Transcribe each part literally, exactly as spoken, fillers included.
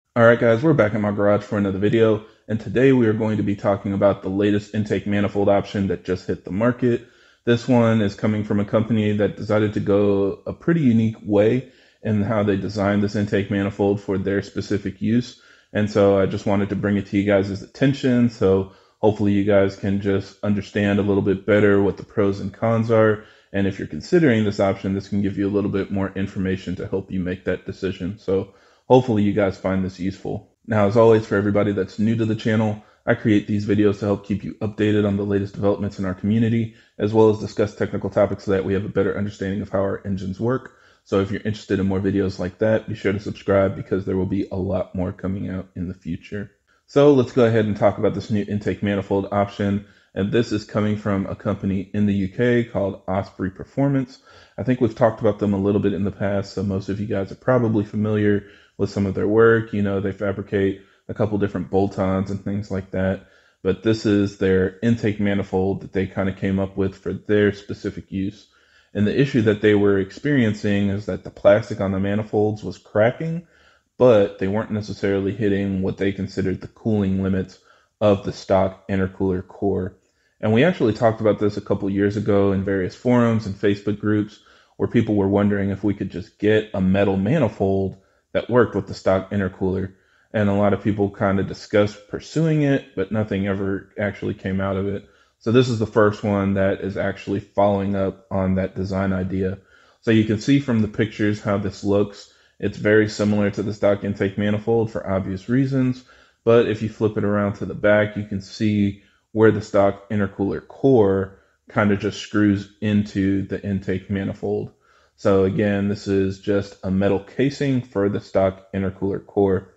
Alright guys, we're back in my garage for another video, and today we are going to be talking about the latest intake manifold option that just hit the market. This one is coming from a company that decided to go a pretty unique way in how they designed this intake manifold for their specific use. And so I just wanted to bring it to you guys' attention, so hopefully you guys can just understand a little bit better what the pros and cons are. And if you're considering this option, this can give you a little bit more information to help you make that decision. So hopefully you guys find this useful. Now, as always, for everybody that's new to the channel, I create these videos to help keep you updated on the latest developments in our community, as well as discuss technical topics so that we have a better understanding of how our engines work. So if you're interested in more videos like that, be sure to subscribe because there will be a lot more coming out in the future. So let's go ahead and talk about this new intake manifold option. And this is coming from a company in the U K called Osprey Performance. I think we've talked about them a little bit in the past, so most of you guys are probably familiar with some of their work. You know, they fabricate a couple different bolt-ons and things like that. But this is their intake manifold that they kind of came up with for their specific use. And the issue that they were experiencing is that the plastic on the manifolds was cracking, but they weren't necessarily hitting what they considered the cooling limits of the stock intercooler core. And we actually talked about this a couple years ago in various forums and Facebook groups where people were wondering if we could just get a metal manifold that worked with the stock intercooler. And a lot of people kind of discussed pursuing it, but nothing ever actually came out of it. So this is the first one that is actually following up on that design idea. So you can see from the pictures how this looks. It's very similar to the stock intake manifold for obvious reasons. But if you flip it around to the back, you can see where the stock intercooler core kind of just screws into the intake manifold. So again, this is just a metal casing for the stock intercooler core.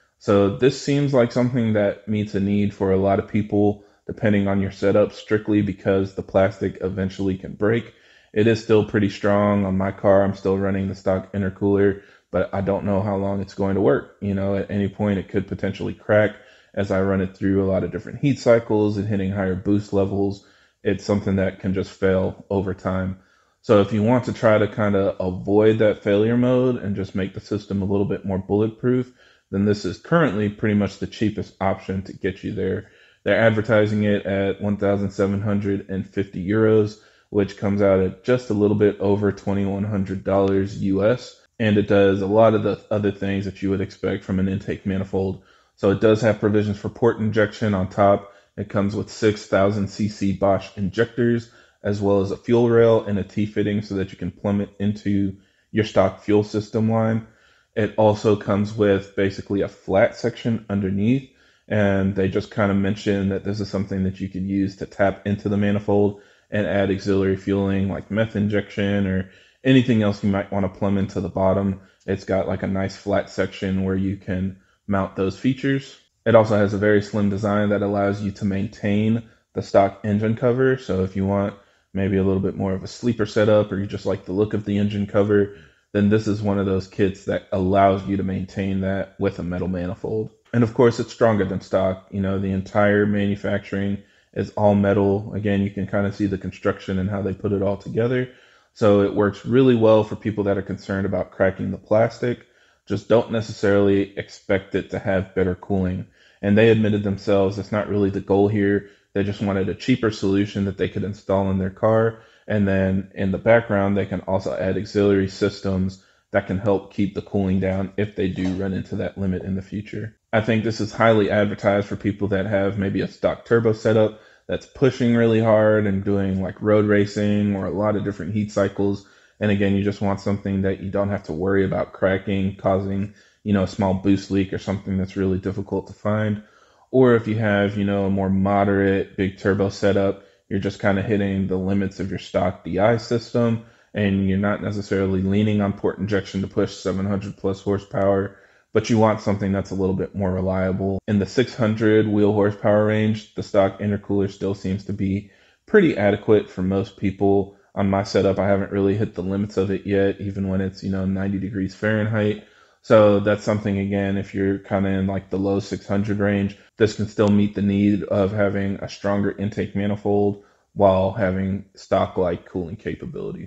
So this seems like something that meets a need for a lot of people, depending on your setup, strictly because the plastic eventually can break. It is still pretty strong. On my car, I'm still running the stock intercooler, but I don't know how long it's going to work. You know, at any point it could potentially crack as I run it through a lot of different heat cycles and hitting higher boost levels. It's something that can just fail over time. So if you want to try to kind of avoid that failure mode and just make the system a little bit more bulletproof, then this is currently pretty much the cheapest option to get you there. They're advertising it at one thousand seven hundred fifty euros, which comes out at just a little bit over twenty-one hundred dollars U S. And it does a lot of the other things that you would expect from an intake manifold. So it does have provisions for port injection on top. It comes with six thousand c c Bosch injectors, as well as a fuel rail and a T-fitting so that you can plumb it into your stock fuel system line. It also comes with basically a flat section underneath, and they just kind of mentioned that this is something that you could use to tap into the manifold and add auxiliary fueling like meth injection or anything else you might want to plumb into the bottom. It's got like a nice flat section where you can mount those features. It also has a very slim design that allows you to maintain the stock engine cover. So if you want maybe a little bit more of a sleeper setup, or you just like the look of the engine cover, then this is one of those kits that allows you to maintain that with a metal manifold. And of course, it's stronger than stock. You know, the entire manufacturing is all metal. Again, you can kind of see the construction and how they put it all together. So it works really well for people that are concerned about cracking the plastic. Just don't necessarily expect it to have better cooling. And they admitted themselves that's not really the goal here. They just wanted a cheaper solution that they could install in their car. And then in the background, they can also add auxiliary systems that can help keep the cooling down if they do run into that limit in the future. I think this is highly advertised for people that have maybe a stock turbo setup that's pushing really hard and doing like road racing or a lot of different heat cycles. And again, you just want something that you don't have to worry about cracking, causing, you know, a small boost leak or something that's really difficult to find. Or if you have, you know, a more moderate big turbo setup, you're just kind of hitting the limits of your stock D I system, and you're not necessarily leaning on port injection to push seven hundred plus horsepower, but you want something that's a little bit more reliable. In the six hundred wheel horsepower range, the stock intercooler still seems to be pretty adequate for most people. On my setup, I haven't really hit the limits of it yet, even when it's, you know, ninety degrees Fahrenheit. So that's something, again, if you're kind of in like the low six hundred range, this can still meet the need of having a stronger intake manifold while having stock-like cooling capability.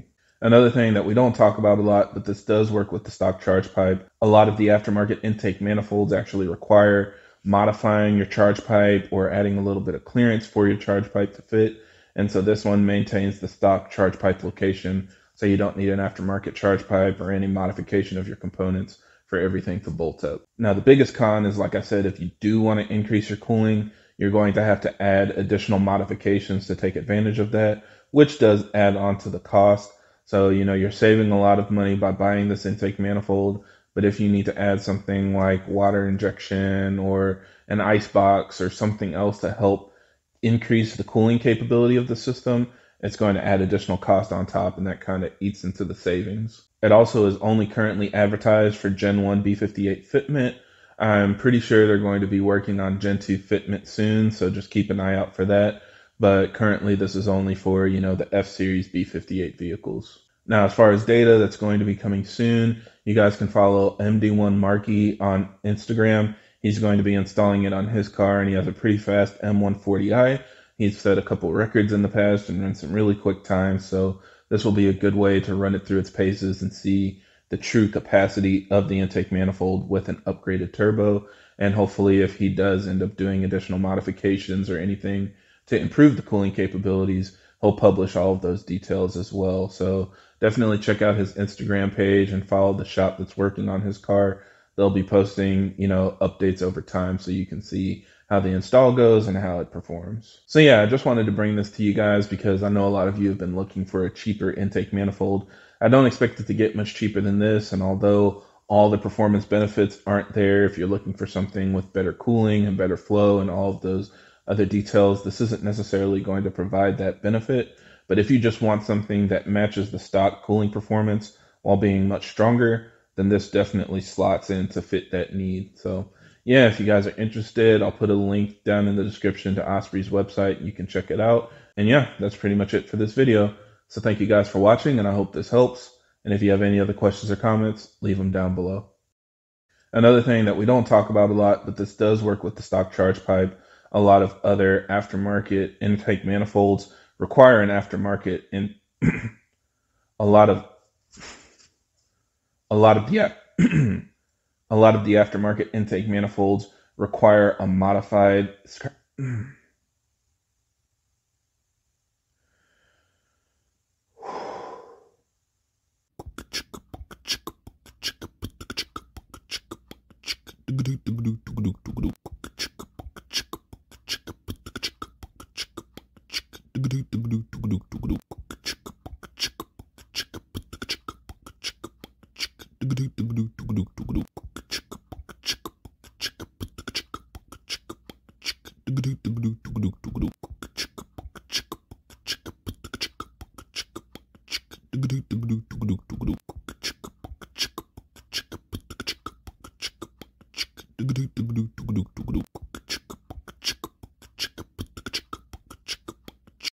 Another thing that we don't talk about a lot, but this does work with the stock charge pipe. A lot of the aftermarket intake manifolds actually require modifying your charge pipe or adding a little bit of clearance for your charge pipe to fit. And so this one maintains the stock charge pipe location, so you don't need an aftermarket charge pipe or any modification of your components for everything to bolt up. Now, the biggest con is, like I said, if you do want to increase your cooling, you're going to have to add additional modifications to take advantage of that, which does add on to the cost. So, you know, you're saving a lot of money by buying this intake manifold, but if you need to add something like water injection or an ice box or something else to help increase the cooling capability of the system, it's going to add additional cost on top, and that kind of eats into the savings. It also is only currently advertised for Gen one B fifty-eight fitment. I'm pretty sure they're going to be working on Gen two fitment soon, so just keep an eye out for that. But currently this is only for, you know, the F-Series B fifty-eight vehicles. Now, as far as data that's going to be coming soon, you guys can follow M D one Marky on Instagram. He's going to be installing it on his car, and he has a pretty fast M one forty i. He's set a couple records in the past and run some really quick times, so this will be a good way to run it through its paces and see the true capacity of the intake manifold with an upgraded turbo. And hopefully, if he does end up doing additional modifications or anything to improve the cooling capabilities, he'll publish all of those details as well. So definitely check out his Instagram page and follow the shop that's working on his car. They'll be posting, you know, updates over time so you can see how the install goes and how it performs. So yeah, I just wanted to bring this to you guys because I know a lot of you have been looking for a cheaper intake manifold. I don't expect it to get much cheaper than this, and although all the performance benefits aren't there, if you're looking for something with better cooling and better flow and all of those other details, this isn't necessarily going to provide that benefit. But if you just want something that matches the stock cooling performance while being much stronger, then this definitely slots in to fit that need. So yeah, if you guys are interested, I'll put a link down in the description to Osprey's website. You can check it out. And yeah, that's pretty much it for this video. So thank you guys for watching, and I hope this helps. And if you have any other questions or comments, leave them down below. Another thing that we don't talk about a lot, but this does work with the stock charge pipe. A lot of other aftermarket intake manifolds require an aftermarket in a lot of a lot of the a lot of the aftermarket intake manifolds require a modified